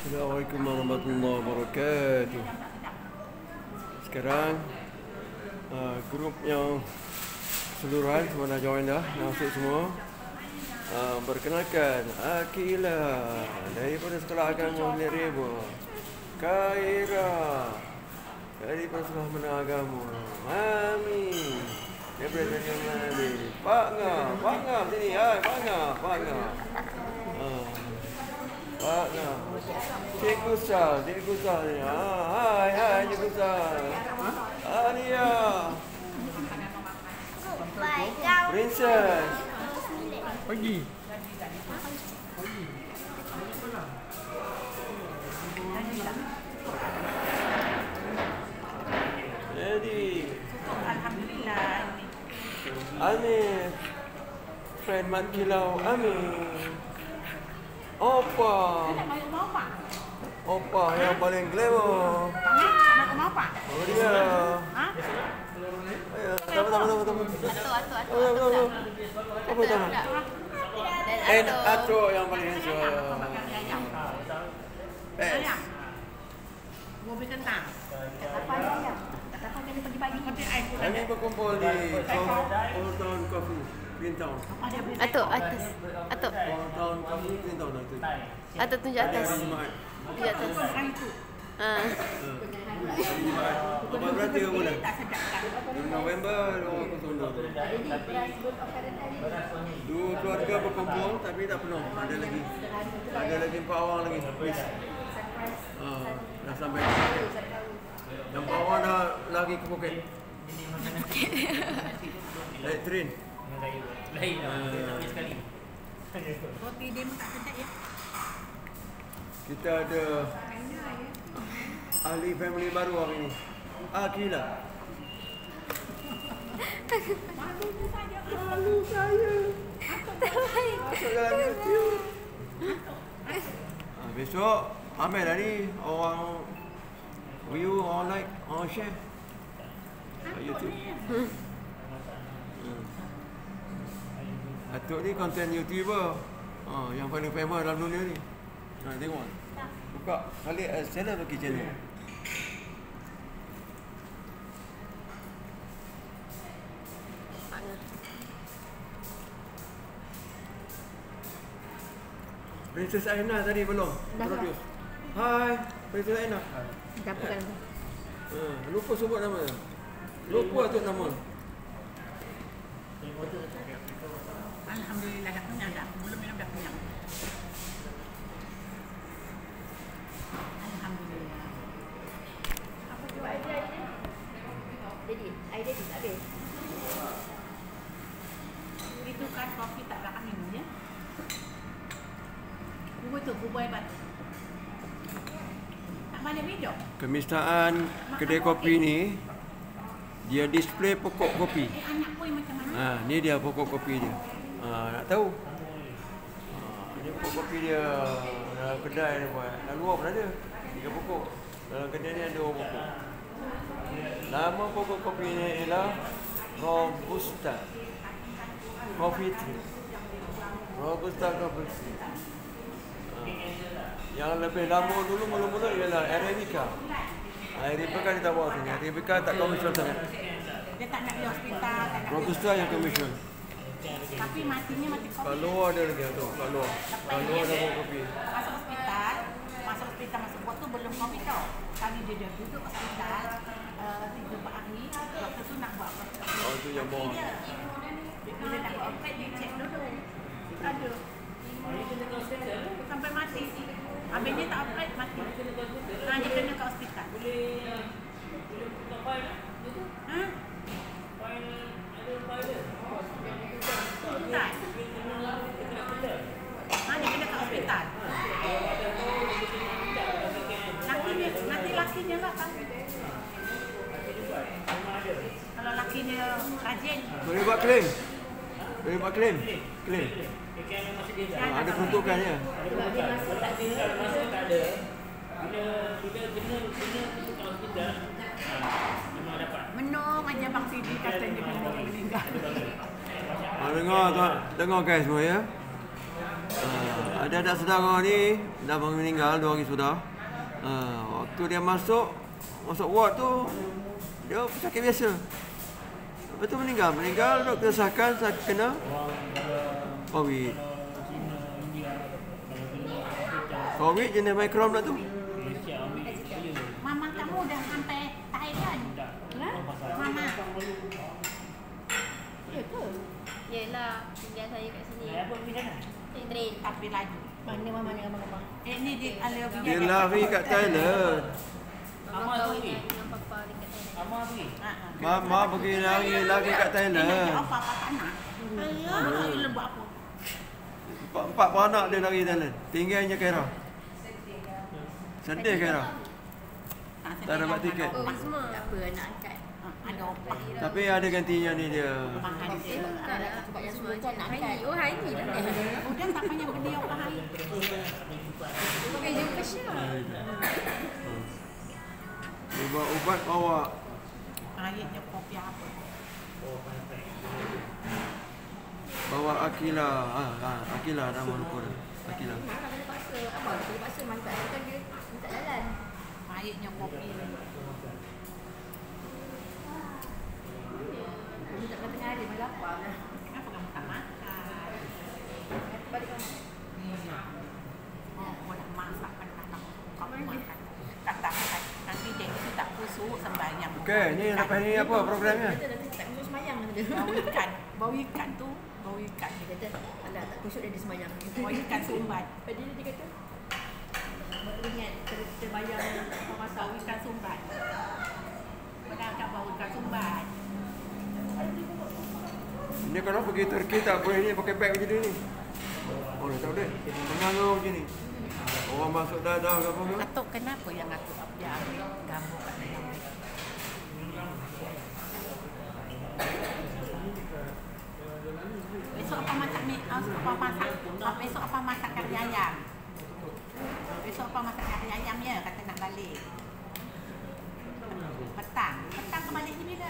Assalamualaikum warahmatullahi wabarakatuh. Sekarang grup yang keseluruhan semua dah join dah, masuk semua. Perkenalkan Akila daripada Sekolah Agama Ribu, Khaira daripada Sekolah Menengah Agama, Mami daripada Sekolah Mami, Pak Ngah sini, hai Pak Ngah. Pak Ngah, Cikgu Sal ni. Hai Cikgu Sal. Ania. Princess. Pergi. Jadi. Alhamdulillah. Amin. Friend Mat Kilau. Amin. Opa. Opa yang paling glamour. Anak rumah apa? Oh dia. Ha? Ayo, tama. Apa tama? Ato yang paling handsome. Mobil kentang. Kata apa jadi pagi-pagi kopi air. Kami berkumpul di Old Town Coffee, Green Town. Atuk. Old Town Coffee, Green Town itu. Atuk tunjuk atas. Hari Jumaat. Tunjuk atas. Hari itu. Ah. Hari Jumaat. Apa berarti ke bulan? November 2022. Dua keluarga berkumpul tapi tak penuh. Ada lagi 4 orang lagi. Dah sampai. Yang 4 orang dah lari ke Phuket. Naik train. Roti dia tak sedap ya. Kita ada ahli family baru hari ini. Akila. Malu saya. Masuk dalam YouTube. Besok ambil dah ni orang view, orang like, orang share kat YouTube. Atuk ni content YouTuber yang paling famous dalam dunia ni. Tengok. Buka balik channel bagi channel. Princess Aina tadi belum? Produce. Hai, Princess Aina. Dapatkan. Lupa sebut nama dia. Lupa tu nama. Alhamdulillah dah kenyang dah. Belum minum dah kenyang. Alhamdulillah. Apa tu idea? Jadi, idea tu tak ada. Itu kan kopi tak belakang minum ya. Bubur hebat. Tak mana minum? Kemistaan kedai kopi ni dia display pokok kopi. Anak pun macam mana? Ni dia pokok kopi dia. Nak tahu? Ni pokok kopi dia dalam kedai ni buat. Dalam luar pun ada 3 pokok. Dalam kedai ni ada 2 pokok. Nama pokok kopi ni ialah Robusta Coffee Tree. Robusta Coffee Tree. Yang lebih lama dulu mula-mula ialah Arabica. Arabica dia tak bawa sini. Arabica tak komersial sangat. Dia tak nak di hospital, tak nak. Robusta yang komersial. Tapi matinya mati kopi. Kalau ada lagi tu, kalau ada bawa kopi. Masuk hospital buat tu belum kopi tau. Kali dia dah duduk hospital 3-4 hari, doktor tu nak buat apa? Oh tu yang bawa. Bila nak buat operate dia check dulu. Ada. Sampai mati. Habis dia tak operate mati. Dia kena ke hospital. Ha? Tak. Dia kena ke hospital. Lakinya lah kan. Kalau lakinya rajin. Boleh buat claim? Claim? Ada peruntukannya. Menung aja Bang Sidi katanya meninggal. Dengar guys semua ya. ada anak saudara ni dah meninggal 2 hari sudah. Waktu dia masuk ward tu dia sakit biasa. Lepas tu meninggal doktor sahkan kena COVID. COVID jenis mikron pula tu. Mama kamu dah sampai Thailand. Mama. Ya ke? Yelah, tinggal saya kat sini. Train. Tapi laju. Mana mama dengan abang-abang? Ni dia ala Dia lari kat Thailand. Abang kahwin dengan papa dekat Thailand. Mama pergi lari kat Thailand. Apa tak nak? Ayah, dia buat apa? 4 beranak dia lari Thailand. Tinggalnya Khaira. Sedih Khaira. Tak dapat tiket. Oh, Wisma. Tak apa, nak angkat. Ada opah. Tapi ada gantinya ni dia. Makan dia. Ada sebab yang semua kan nak angkat. Haini. Oh, Haini lah. Udah tak payah beli opah hari. Bukan jumpa Syah. Dia buat ubat bawa. Airnya kopi apa? Bawa Akila. Akila nama lupa dia. Akila. Mana kena paksa. Abang kena paksa mantap kan dia minta jalan. Airnya kopi. Dia tak tengah hari malam lapar. Kenapa kamu tak makan? Balik kamu. Oh, dah masak kan kamu makan. Tak makan. Nanti dia itu tak kusuk sembahyang. Okey, ni lepas ni apa programnya? Dia nanti tak kusuk semayang kata dia. Bau ikan tu, bau ikan. Dia kata, alah tak kusuk dia semayang. Bau ikan sumbat. Lepas dia kata, ingat terbayang apa masak. Bau ikan sumbat. Pernah tak bau ikan sumbat? Ni kalau pergi Turki tak boleh ni pakai beg macam ni. Oh, tak boleh. Tengah macam ni. Orang masuk dadah ke apa ke? Atuk kenapa yang atuk dia ambil gambar kat dalam beg? Besok apa masak ni? Besok apa masak kari ayam? Besok apa masak kari ayam ya? Kata nak balik. Petang ke balik ni bila?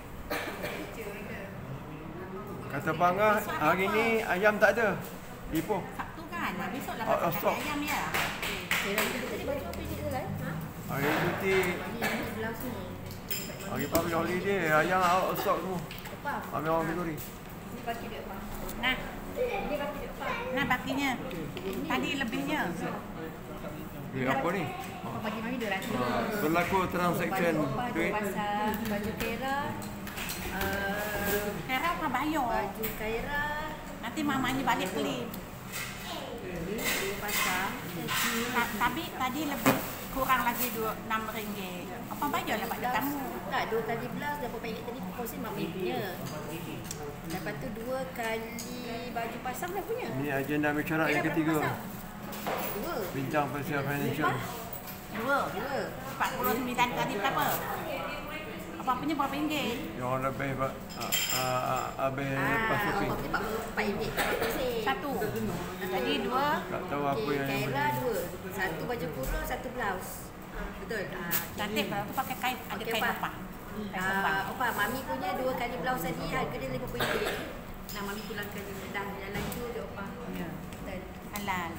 Kata Bangah, hari ni ayam tak ada. Ipoh. Sabtu kan? Besok lah Oh, masak stok. kari ayam ya? Dia dah tadi baju apa dia lah. Hari cuti, Ni blouse ni. hari public holiday, ayam out of stock semua. Apa? Ambil orang Victory. Ni baju dia apa? Nah, Ni baju dia apa? nah bakinya. Tadi lebihnya. Dia apa ni? Apa bagi mami 200. Berlaku transaction Baju opa, duit. pasang baju Kera. Sekarang apa bayar? Baju Khaira. Nanti mamanya balik clean. Dia pasang. Tapi tadi lebih kurang lagi RM6. Apa bayar lah pada kamu? Tak, 2 kali blouse dah berapa ringgit tadi porsi mami punya. Lepas tu 2 kali baju pasang dah punya. Ini agenda mesyuarat yang ketiga. 2. Bincang pasal financial. Dua. 49 kali berapa? Apa punya berapa ringgit? Yang orang lebih habis lepas shopping. Orang dapat RM4 sen. Satu. Jadi dua. Tak tahu apa yang Khaira 2. 1 baju kurung, 1 blouse. Betul. Cantik lah. Tu pakai kain. Ada Okey, kain Pak. apa? Kain sembang. Opa, mami punya 2 kali blouse tadi harga dia RM50. Nah, mami pulangkan dah yang laju je opa. Ya. Betul. Halal.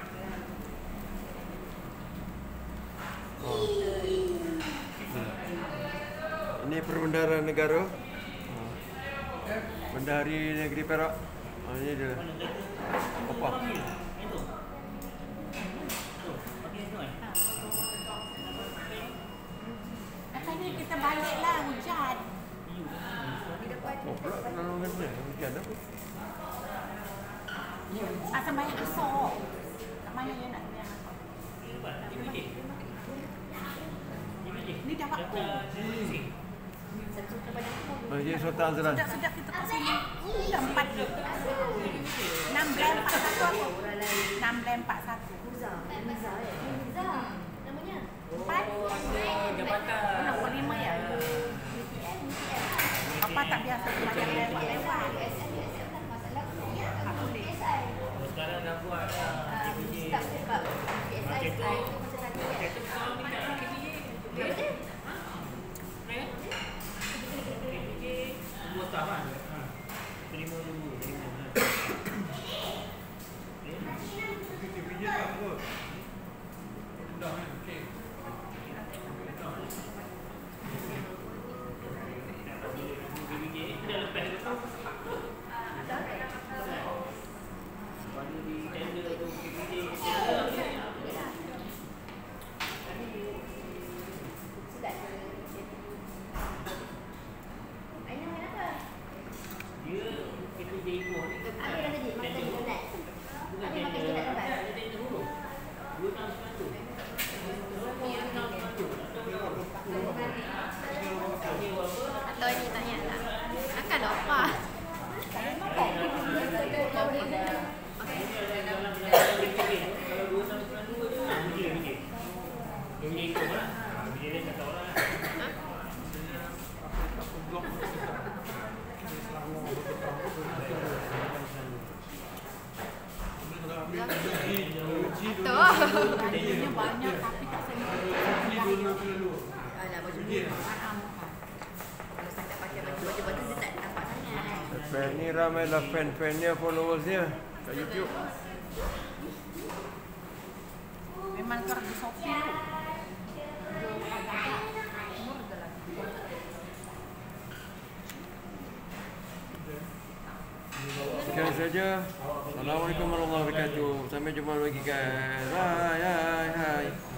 Ini Perbendaharaan Negara. Bendahari Negeri Perak. Ini dia. Apa? Katanya kita baliklah hujan. Oh, pula kalau kena hujan apa? Asal banyak esok. Kat mana dia nak yang apa? Ni dah waktu. Masjid Sultan Azlan. Sudah kita ke sini. Dah 4 je. 6 bulan 41 apa? 6 bulan 41. Muza. Muza namanya. 4? Belum 5 ya? Apa tak biasa macam lewat-lewat? Tak boleh. Sekarang dah buat Tak sebab PSI itu macam tadi kan. dua tahun. Terima dulu. Mengikut lah. Dia ni kata orang. Bajunya banyak tapi tak senang. Alah, baju kalau saya tak pakai baju-baju tu dia tak nampak sangat. Fan ni ramai lah fan-fannya, followers dia kat YouTube. Memang kau di Shopee tu. Sekian saja. Assalamualaikum warahmatullahi wabarakatuh. Sampai jumpa lagi guys. Bye. Hai.